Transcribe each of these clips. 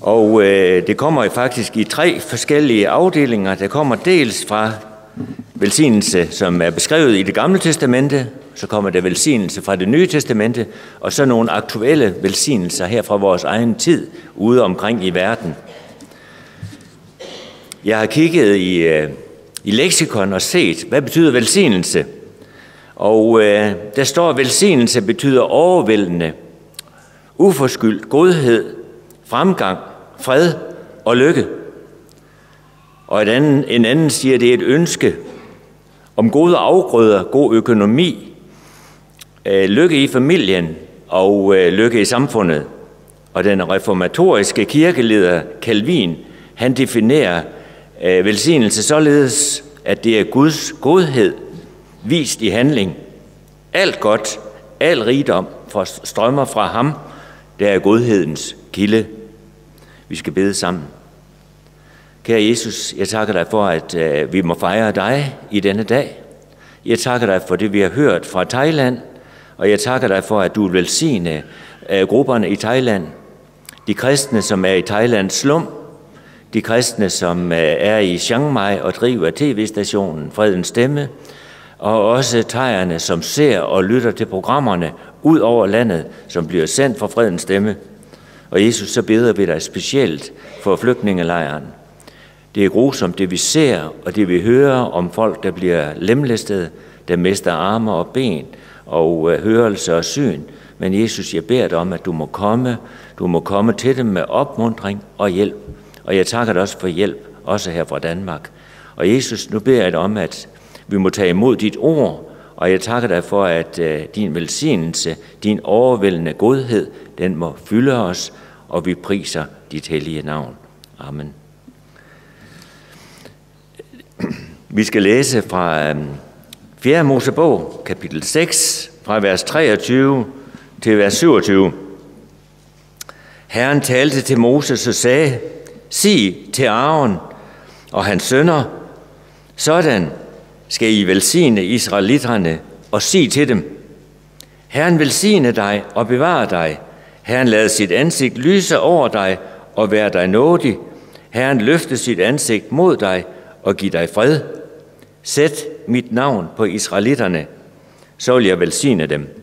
Og det kommer faktisk i 3 forskellige afdelinger. Der kommer dels fra velsignelse, som er beskrevet i Det Gamle Testamente, så kommer der velsignelse fra Det Nye Testamente, og så nogle aktuelle velsignelser her fra vores egen tid ude omkring i verden. Jeg har kigget i leksikon og set, hvad betyder velsignelse? Og der står, at velsignelse betyder overvældende, uforskyldt godhed, fremgang, fred og lykke. Og en anden siger, at det er et ønske om gode afgrøder, god økonomi, lykke i familien og lykke i samfundet. Og den reformatoriske kirkeleder Calvin, han definerer velsignelse således, at det er Guds godhed vist i handling. Alt godt, al rigdom strømmer fra ham, der er godhedens kilde. Vi skal bede sammen. Kære Jesus, jeg takker dig for, at vi må fejre dig i denne dag. Jeg takker dig for det, vi har hørt fra Thailand, og jeg takker dig for, at du vil velsigne grupperne i Thailand. De kristne, som er i Thailands slum, de kristne, som er i Chiang Mai og driver tv-stationen Fredens Stemme, og også thaierne, som ser og lytter til programmerne ud over landet, som bliver sendt fra Fredens Stemme. Og Jesus, så beder vi dig specielt for flygtningelejren. Det er grusomt, det vi ser og det vi hører om folk, der bliver lemlæstet, der mister arme og ben og hørelse og syn. Men Jesus, jeg beder dig om, at du må komme til dem med opmuntring og hjælp. Og jeg takker dig også for hjælp, også her fra Danmark. Og Jesus, nu beder jeg dig om, at vi må tage imod dit ord, og jeg takker dig for, at din velsignelse, din overvældende godhed, den må fylde os, og vi priser dit hellige navn. Amen. Vi skal læse fra 4. Mosebog, kapitel 6, fra vers 23 til vers 27. Herren talte til Moses og sagde, sig til Aaron og hans sønner, sådan skal I velsigne israelitterne og sig til dem. Herren velsigne dig og bevare dig. Herren lader sit ansigt lyse over dig og være dig nådig. Herren løfte sit ansigt mod dig og give dig fred. Sæt mit navn på israelitterne, så vil jeg velsigne dem.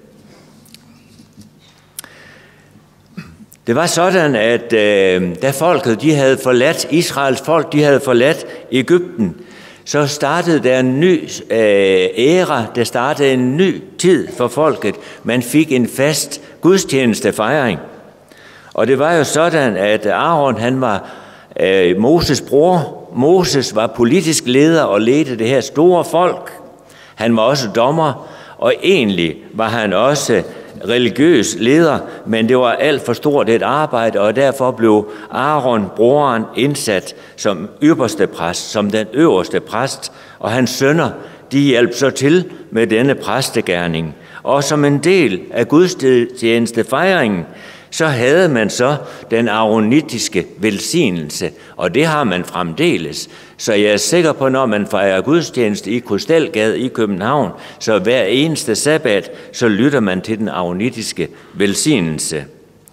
Det var sådan, at da folket de havde forladt, Israels folk de havde forladt Egypten, så startede der en ny æra, der startede en ny tid for folket. Man fik en fast gudstjenestefejring. Og det var jo sådan, at Aaron han var Moses' bror. Moses var politisk leder og ledte det her store folk. Han var også dommer, og egentlig var han også religiøs leder, men det var alt for stort et arbejde, og derfor blev Aaron, broren, indsat som ypperste præst, som den øverste præst, og hans sønner, de hjalp så til med denne præstegerning. Og som en del af gudstjenestefejringen, så havde man så den aaronitiske velsignelse, og det har man fremdeles. Så jeg er sikker på, når man fejrer gudstjeneste i Krystalgade i København, så hver eneste sabbat, så lytter man til den aaronitiske velsignelse.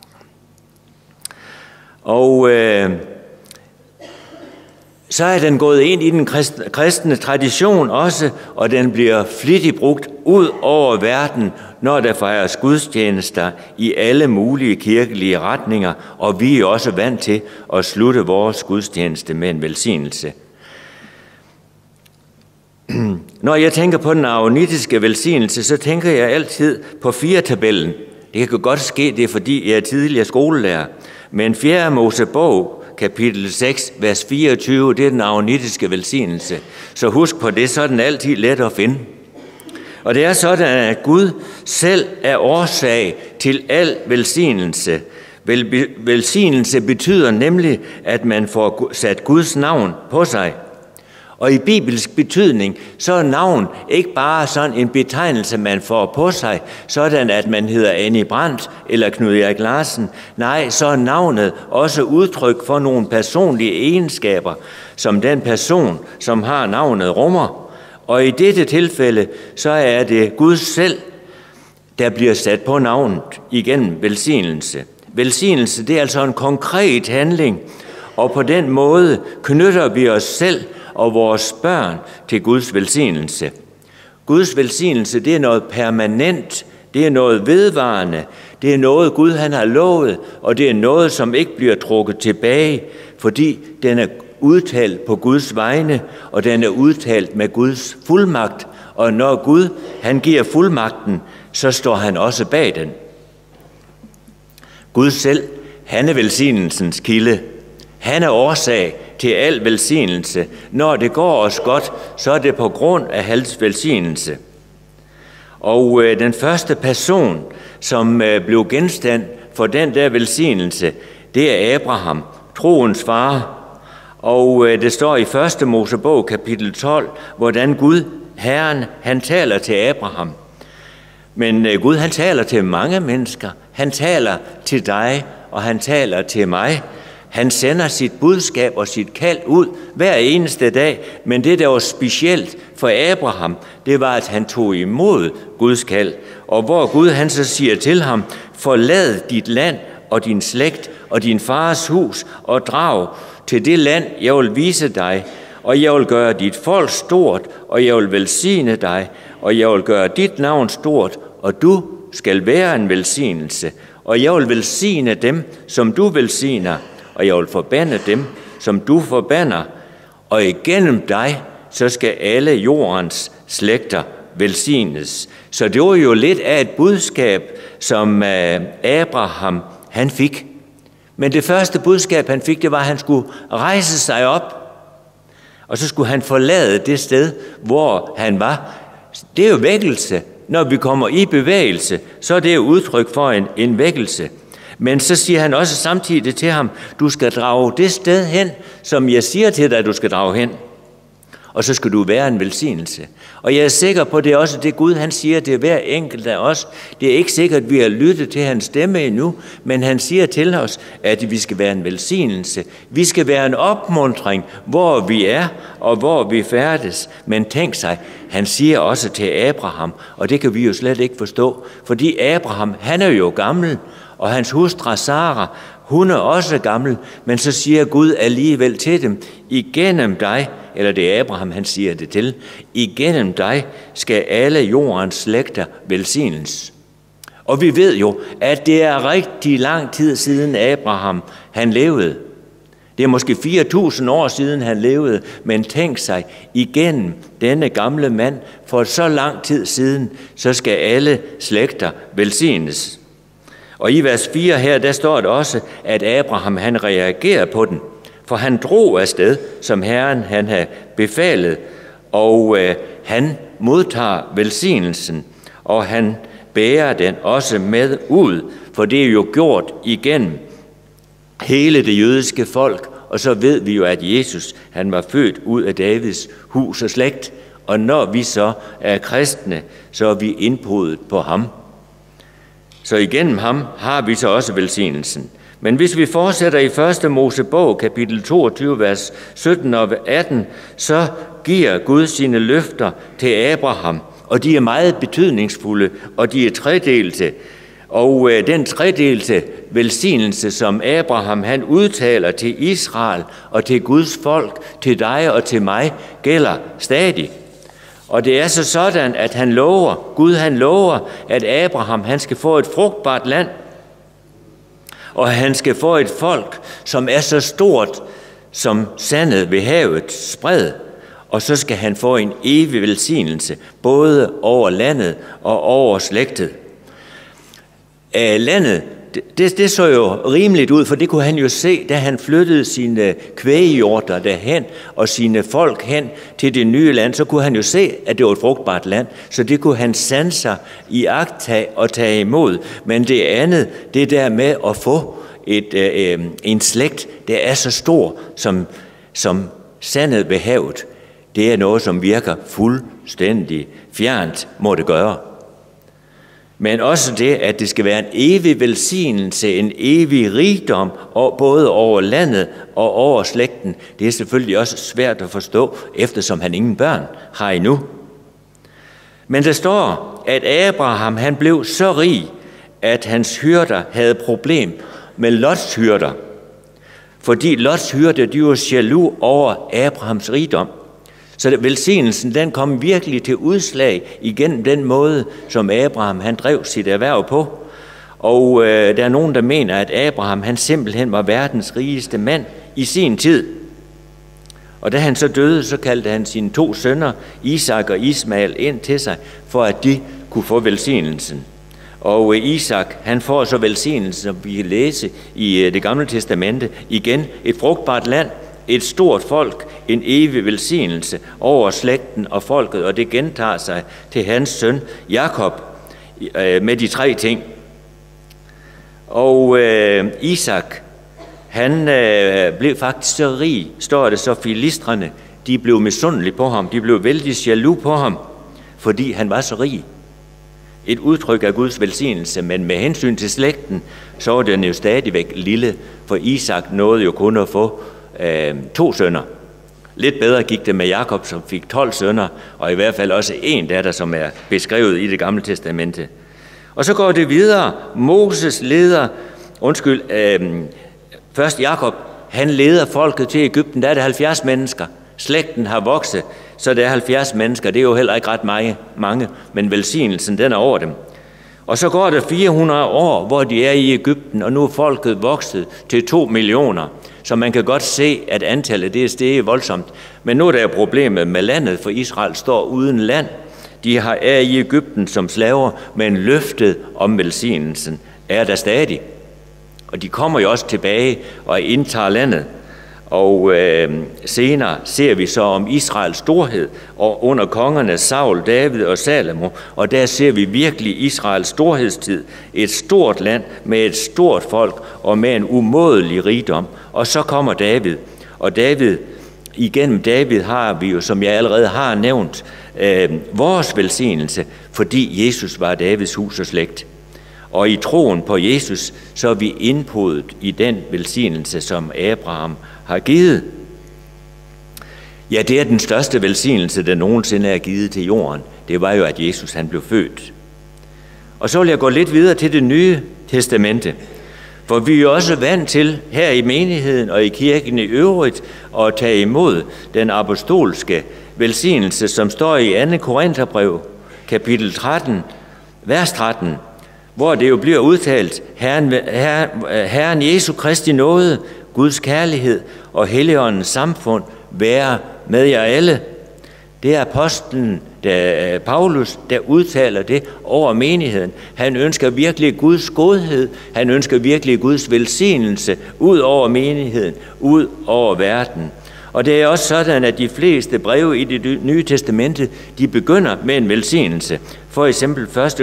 Og så er den gået ind i den kristne tradition også, og den bliver flittigt brugt ud over verden, når der fejres gudstjenester i alle mulige kirkelige retninger, og vi er også vant til at slutte vores gudstjeneste med en velsignelse. Når jeg tænker på den aaronitiske velsignelse, så tænker jeg altid på 4-tabellen. Det kan godt ske, det er fordi jeg er tidligere skolelærer, men 4. Mosebog, kapitel 6, vers 24, det er den aaronitiske velsignelse. Så husk på det, så er den altid let at finde. Og det er sådan, at Gud selv er årsag til al velsignelse. Velsignelse betyder nemlig, at man får sat Guds navn på sig. Og i bibelsk betydning, så er navn ikke bare sådan en betegnelse, man får på sig, sådan at man hedder Annie Brandt eller Knud Erik Larsen. Nej, så er navnet også udtryk for nogle personlige egenskaber, som den person, som har navnet, rummer. Og i dette tilfælde, så er det Gud selv, der bliver sat på navnet igennem velsignelse. Velsignelse, det er altså en konkret handling, og på den måde knytter vi os selv og vores børn til Guds velsignelse. Guds velsignelse, det er noget permanent, det er noget vedvarende, det er noget Gud han har lovet, og det er noget, som ikke bliver trukket tilbage, fordi den er udtalt på Guds vegne, og den er udtalt med Guds fuldmagt. Og når Gud han giver fuldmagten, så står han også bag den. Gud selv, han er velsignelsens kilde. Han er årsag til al velsignelse. Når det går os godt, så er det på grund af hans velsignelse. Og den første person, som blev genstand for den der velsignelse, det er Abraham, troens far. Og det står i 1. Mosebog kapitel 12, hvordan Gud, Herren, han taler til Abraham. Men Gud, han taler til mange mennesker. Han taler til dig, og han taler til mig. Han sender sit budskab og sit kald ud hver eneste dag, men det, der var specielt for Abraham, det var, at han tog imod Guds kald. Og hvor Gud han så siger til ham, forlad dit land og din slægt og din fars hus og drag til det land, jeg vil vise dig, og jeg vil gøre dit folk stort, og jeg vil velsigne dig, og jeg vil gøre dit navn stort, og du skal være en velsignelse, og jeg vil velsigne dem, som du velsigner, og jeg vil forbande dem, som du forbander, og igennem dig, så skal alle jordens slægter velsignes. Så det var jo lidt af et budskab, som Abraham han fik. Men det første budskab, han fik, det var, at han skulle rejse sig op, og så skulle han forlade det sted, hvor han var. Det er jo vækkelse. Når vi kommer i bevægelse, så er det jo udtryk for en vækkelse. Men så siger han også samtidig til ham, du skal drage det sted hen, som jeg siger til dig, du skal drage hen. Og så skal du være en velsignelse. Og jeg er sikker på, det er også det Gud, han siger til hver enkelt af os. Det er ikke sikkert, at vi har lyttet til hans stemme endnu, men han siger til os, at vi skal være en velsignelse. Vi skal være en opmuntring, hvor vi er og hvor vi færdes. Men tænk sig, han siger også til Abraham, og det kan vi jo slet ikke forstå, fordi Abraham, han er jo gammel, og hans hustru Sara, hun er også gammel, men så siger Gud alligevel til dem, igennem dig, eller det er Abraham, han siger det til, igennem dig skal alle jordens slægter velsignes. Og vi ved jo, at det er rigtig lang tid siden Abraham, han levede. Det er måske 4.000 år siden han levede, men tænk sig, igennem denne gamle mand, for så lang tid siden, så skal alle slægter velsignes. Og i vers 4 her, der står det også, at Abraham han reagerer på den. For han drog afsted, som Herren han havde befalet, og han modtager velsignelsen, og han bærer den også med ud, for det er jo gjort igennem hele det jødiske folk, og så ved vi jo, at Jesus han var født ud af Davids hus og slægt, og når vi så er kristne, så er vi indpodet på ham. Så igennem ham har vi så også velsignelsen. Men hvis vi fortsætter i 1. Mosebog, kapitel 22, vers 17 og 18, så giver Gud sine løfter til Abraham, og de er meget betydningsfulde, og de er tredelte. Og den tredelte velsignelse, som Abraham han udtaler til Israel og til Guds folk, til dig og til mig, gælder stadig. Og det er så sådan, at Gud han lover, at Abraham han skal få et frugtbart land, og han skal få et folk, som er så stort som sandet ved havets spred, og så skal han få en evig velsignelse, både over landet og over slægtet. Landet, det så jo rimeligt ud, for det kunne han jo se, da han flyttede sine kvæghjorter derhen og sine folk hen til det nye land, så kunne han jo se, at det var et frugtbart land, så det kunne han sanser i agtag og tage imod. Men det andet, det der med at få en slægt, der er så stor som sandet ved havet, det er noget, som virker fuldstændig fjernt, må det gøre. Men også det, at det skal være en evig velsignelse, en evig rigdom, både over landet og over slægten, det er selvfølgelig også svært at forstå, eftersom han ingen børn har endnu. Men der står, at Abraham han blev så rig, at hans hyrder havde problem med Lots hyrder. Fordi Lots hyrder, de var jaloux over Abrahams rigdom. Så velsignelsen, den kom virkelig til udslag igennem den måde, som Abraham han drev sit erhverv på. Og der er nogen, der mener, at Abraham han simpelthen var verdens rigeste mand i sin tid. Og da han så døde, så kaldte han sine 2 sønner, Isak og Ismael, ind til sig, for at de kunne få velsignelsen. Og Isak, han får så velsignelsen, som vi kan læse i Det Gamle Testamente, igen et frugtbart land, et stort folk, en evig velsignelse over slægten og folket, og det gentager sig til hans søn Jakob med de 3 ting. Og Isak, han blev faktisk så rig, står det så, filistrene, de blev misundelige på ham, de blev vældig jaloux på ham, fordi han var så rig. Et udtryk af Guds velsignelse, men med hensyn til slægten, så var den jo stadigvæk lille, for Isak nåede jo kun at få 2 sønner. Lidt bedre gik det med Jakob, som fik 12 sønner, og i hvert fald også en datter, som er beskrevet i Det Gamle Testamente. Og så går det videre. Moses leder, først Jakob, han leder folket til Egypten. Der er det 70 mennesker. Slægten har vokset, så det er 70 mennesker. Det er jo heller ikke ret mange, men velsignelsen, den er over dem. Og så går der 400 år, hvor de er i Egypten, og nu er folket vokset til 2 millioner. Så man kan godt se, at antallet det er steget voldsomt. Men nu er der problemet med landet, for Israel står uden land. De er i Egypten som slaver, men løftet om velsignelsen er der stadig. Og de kommer jo også tilbage og indtager landet. Og senere ser vi så om Israels storhed og under kongerne Saul, David og Salomo. Og der ser vi virkelig Israels storhedstid. Et stort land med et stort folk og med en umådelig rigdom. Og så kommer David. Og igennem David har vi jo, som jeg allerede har nævnt, vores velsignelse, fordi Jesus var Davids hus og slægt. Og i troen på Jesus, så er vi indpodet i den velsignelse, som Abraham har givet. Ja, det er den største velsignelse, der nogensinde er givet til jorden. Det var jo, at Jesus han blev født. Og så vil jeg gå lidt videre til Det Nye Testamente. For vi er jo også vant til her i menigheden og i kirken i øvrigt at tage imod den apostolske velsignelse, som står i 2. Korintherbrev, kapitel 13, vers 13, hvor det jo bliver udtalt, Herren Jesu Kristi nåde, Guds kærlighed og Helligåndens samfund være med jer alle. Det er apostlen Paulus, der udtaler det over menigheden. Han ønsker virkelig Guds godhed, han ønsker virkelig Guds velsignelse ud over menigheden, ud over verden. Og det er også sådan, at de fleste breve i Det Nye Testamente, de begynder med en velsignelse. For eksempel 2.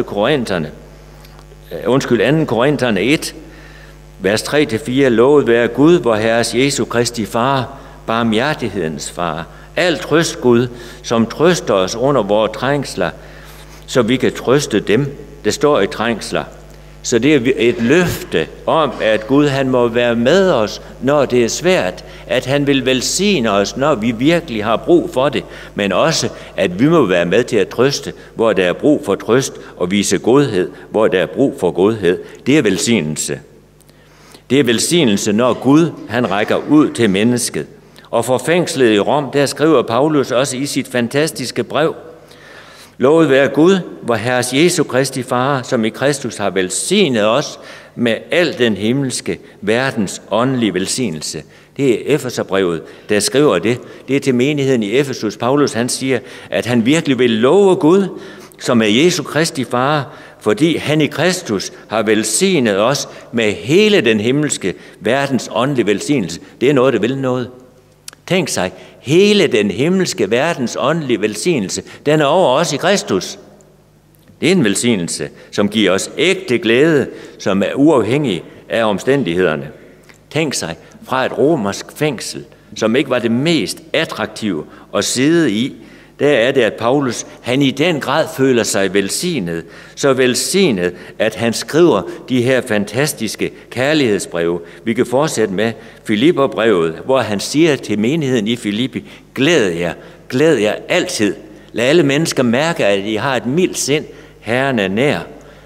Korinterne 1, vers 3-4, lovet være Gud, vor Herres Jesu Kristi Far, barmhjertighedens Far. Alt trøst Gud, som trøster os under vores trængsler, så vi kan trøste dem, der står i trængsler. Så det er et løfte om, at Gud han må være med os, når det er svært. At han vil velsigne os, når vi virkelig har brug for det. Men også, at vi må være med til at trøste, hvor der er brug for trøst, og vise godhed, hvor der er brug for godhed. Det er velsignelse. Det er velsignelse, når Gud han rækker ud til mennesket. Og for fængslet i Rom, der skriver Paulus også i sit fantastiske brev, lovet være Gud, vor Herres Jesu Kristi Far, som i Kristus har velsignet os med al den himmelske verdens åndelige velsignelse. Det er Efeserbrevet, der skriver det. Det er til menigheden i Efesus. Paulus han siger, at han virkelig vil love Gud, som er Jesu Kristi Far, fordi han i Kristus har velsignet os med hele den himmelske verdens åndelige velsignelse. Det er noget, der vil noget. Tænk sig, hele den himmelske verdens åndelige velsignelse, den er over os i Kristus. Det er en velsignelse, som giver os ægte glæde, som er uafhængig af omstændighederne. Tænk sig, fra et romersk fængsel, som ikke var det mest attraktive at sidde i, der er det, at Paulus, han i den grad føler sig velsignet, så velsignet, at han skriver de her fantastiske kærlighedsbreve. Vi kan fortsætte med Filipperbrevet, hvor han siger til menigheden i Filippi, glæd jer altid. Lad alle mennesker mærke, at I har et mildt sind, Herren er nær.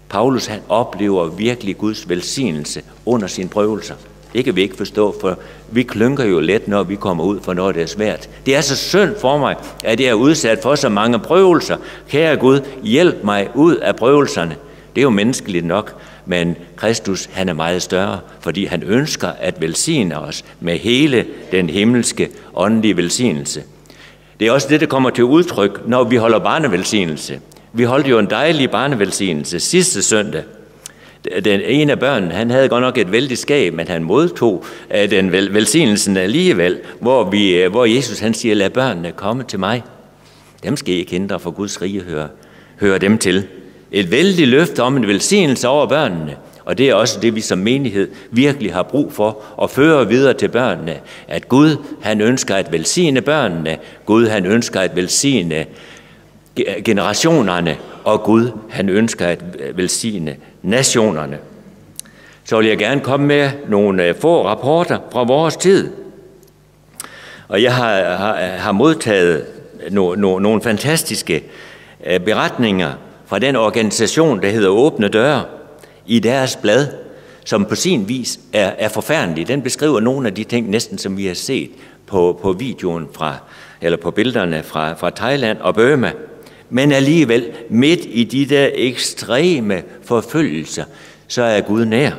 Paulus han oplever virkelig Guds velsignelse under sine prøvelser. Det kan vi ikke forstå, for vi klynker jo let, når vi kommer ud for noget, der er svært. Det er så synd for mig, at jeg er udsat for så mange prøvelser. Kære Gud, hjælp mig ud af prøvelserne. Det er jo menneskeligt nok, men Kristus han er meget større, fordi han ønsker at velsigne os med hele den himmelske åndelige velsignelse. Det er også det, der kommer til udtryk, når vi holder barnevelsignelse. Vi holdt jo en dejlig barnevelsignelse sidste søndag. Den ene af børnene, han havde godt nok et vældigt skab, men han modtog den velsignelsen alligevel, hvor Jesus han siger, lad børnene komme til mig. Dem skal I ikke hindre, for Guds rige hører dem til. Et vældigt løfte om en velsignelse over børnene, og det er også det, vi som menighed virkelig har brug for at føre videre til børnene. At Gud, han ønsker at velsigne børnene. Gud, han ønsker at velsigne generationerne, og Gud, han ønsker at velsigne nationerne. Så vil jeg gerne komme med nogle få rapporter fra vores tid. Og jeg har modtaget nogle fantastiske beretninger fra den organisation, der hedder Åbne Døre, i deres blad, som på sin vis er forfærdelig. Den beskriver nogle af de ting, næsten som vi har set på videoen eller på billederne fra Thailand og Burma. Men alligevel, midt i de der ekstreme forfølgelser, så er Gud nær.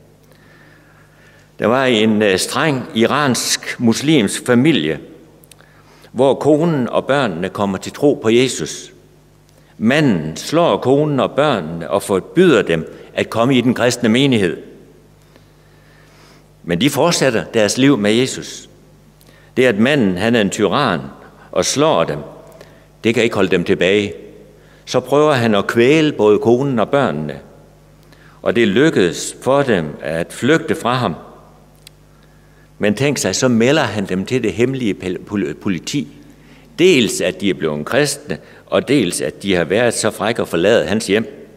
Der var en streng iransk muslimsk familie, hvor konen og børnene kommer til tro på Jesus. Manden slår konen og børnene og forbyder dem at komme i den kristne menighed. Men de fortsætter deres liv med Jesus. Det at manden han er en tyran og slår dem, det kan ikke holde dem tilbage. Så prøver han at kvæle både konen og børnene. Og det lykkedes for dem at flygte fra ham. Men tænk sig, så melder han dem til det hemmelige politi. Dels at de er blevet kristne, og dels at de har været så frække at forlade hans hjem.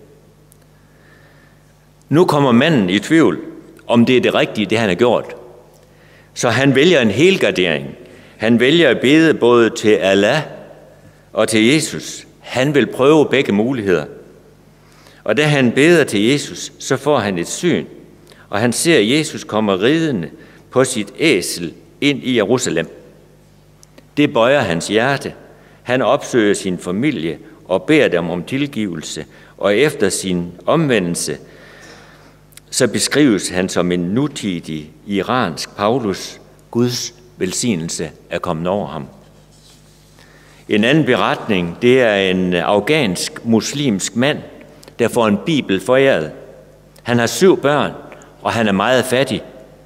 Nu kommer manden i tvivl, om det er det rigtige, det han har gjort. Så han vælger en helgardering. Han vælger at bede både til Allah og til Jesus. Han vil prøve begge muligheder. Og da han beder til Jesus, så får han et syn. Og han ser Jesus komme ridende på sit æsel ind i Jerusalem. Det bøjer hans hjerte. Han opsøger sin familie og beder dem om tilgivelse. Og efter sin omvendelse, så beskrives han som en nutidig iransk Paulus. Guds velsignelse er kommet over ham. En anden beretning, det er en afghansk muslimsk mand, der får en bibel foræret. Han har 7 børn, og han er meget fattig.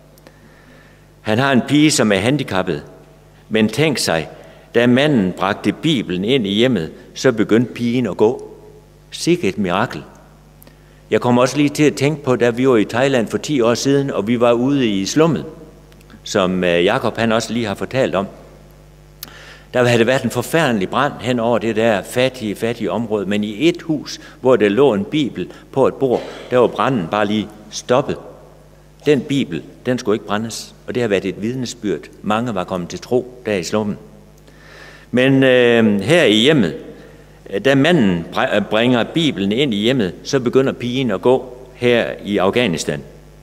Han har en pige, som er handicappet. Men tænk sig, da manden bragte Bibelen ind i hjemmet, så begyndte pigen at gå. Sikke et mirakel. Jeg kom også lige til at tænke på, da vi var i Thailand for 10 år siden, og vi var ude i slummet, som Jakob han også lige har fortalt om. Der havde det været en forfærdelig brand hen over det der fattige område, men i et hus, hvor der lå en bibel på et bord, der var branden bare lige stoppet. Den bibel, den skulle ikke brændes, og det har været et vidnesbyrd. Mange var kommet til tro der i slummen. Men her i hjemmet, da manden bringer Bibelen ind i hjemmet, så begynder pigen at gå her i Afghanistan.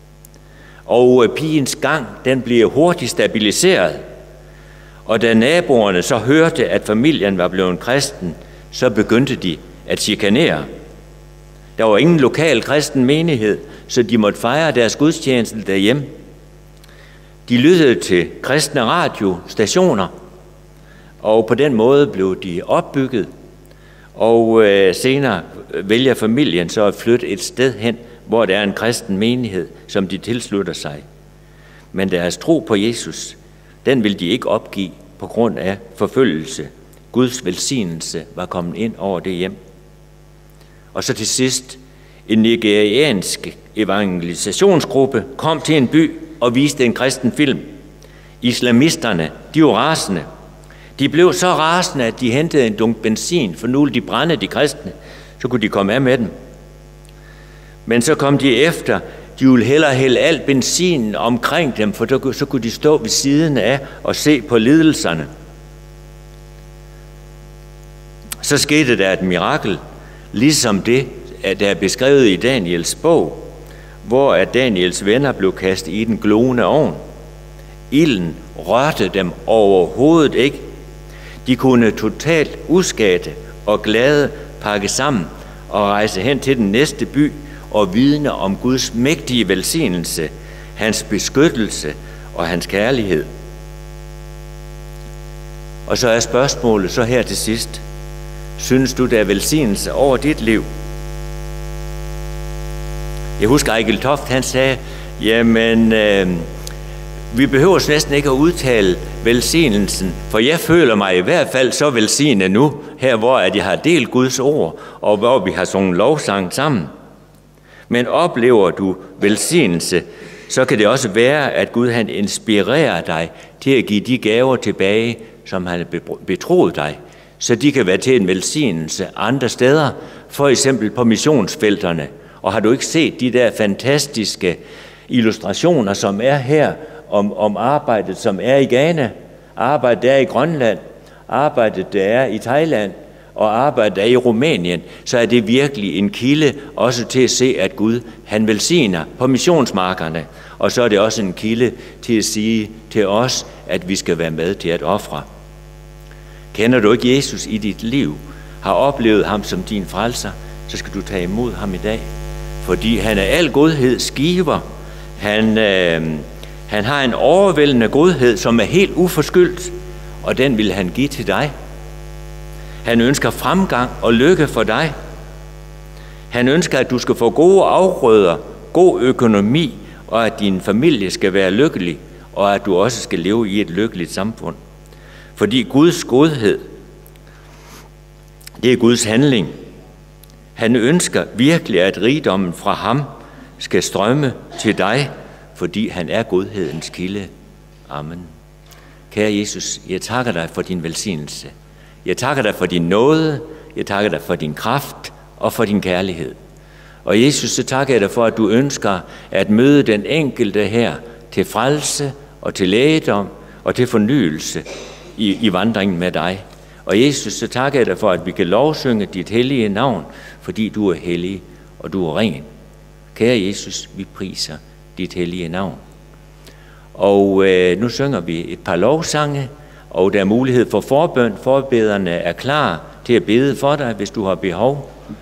Og pigens gang, den bliver hurtigt stabiliseret. Og da naboerne så hørte, at familien var blevet kristen, så begyndte de at chikanere. Der var ingen lokal kristen menighed, så de måtte fejre deres gudstjeneste derhjemme. De lyttede til kristne radiostationer, og på den måde blev de opbygget. Og senere vælger familien så at flytte et sted hen, hvor der er en kristen menighed, som de tilslutter sig. Men deres tro på Jesus, den vil de ikke opgive på grund af forfølgelse. Guds velsignelse var kommet ind over det hjem. Og så til sidst, en nigeriansk evangelisationsgruppe kom til en by og viste en kristen film. Islamisterne, de var rasende. De blev så rasende, at de hentede en dunk benzin, for nu ville de brænde de kristne. Så kunne de komme af med dem. Men så kom de efter, de ville hellere hælde alt benzin omkring dem, for så kunne de stå ved siden af og se på lidelserne. Så skete der et mirakel, ligesom det der er beskrevet i Daniels bog, hvor at Daniels venner blev kastet i den glående ovn. Ilden rørte dem overhovedet ikke. De kunne totalt uskadte og glade pakke sammen og rejse hen til den næste by og vidne om Guds mægtige velsignelse, hans beskyttelse og hans kærlighed. Og så er spørgsmålet så her til sidst: synes du, der er velsignelse over dit liv? Jeg husker Ejgil Toft, han sagde, jamen, vi behøver næsten ikke at udtale velsignelsen, for jeg føler mig i hvert fald så velsignet nu, her hvor at jeg har delt Guds ord, og hvor vi har sunget lovsang sammen. Men oplever du velsignelse, så kan det også være, at Gud han inspirerer dig til at give de gaver tilbage, som han har betroet dig, så de kan være til en velsignelse andre steder, for eksempel på missionsfelterne. Og har du ikke set de der fantastiske illustrationer, som er her, om arbejdet, som er i Ghana, arbejdet der er i Grønland, arbejdet der er i Thailand, og arbejdet der er i Rumænien, så er det virkelig en kilde også til at se, at Gud han velsigner på missionsmarkerne. Og så er det også en kilde til at sige til os, at vi skal være med til at ofre. Kender du ikke Jesus i dit liv, har oplevet ham som din frelser, så skal du tage imod ham i dag. Fordi han er al godheds giver. Han har en overvældende godhed, som er helt uforskyldt, og den vil han give til dig. Han ønsker fremgang og lykke for dig. Han ønsker, at du skal få gode afgrøder, god økonomi, og at din familie skal være lykkelig, og at du også skal leve i et lykkeligt samfund. Fordi Guds godhed, det er Guds handling. Han ønsker virkelig, at rigdommen fra ham skal strømme til dig, fordi han er godhedens kilde. Amen. Kære Jesus, jeg takker dig for din velsignelse. Jeg takker dig for din nåde, jeg takker dig for din kraft og for din kærlighed. Og Jesus, så takker jeg dig for, at du ønsker at møde den enkelte her til frelse og til lægedom og til fornyelse i vandringen med dig. Og Jesus, så takker jeg dig for, at vi kan lovsynge dit hellige navn, fordi du er hellig og du er ren. Kære Jesus, vi priser dit hellige navn. Og nu synger vi et par lovsange, og der er mulighed for forbøn. Forbederne er klar til at bede for dig, hvis du har behov.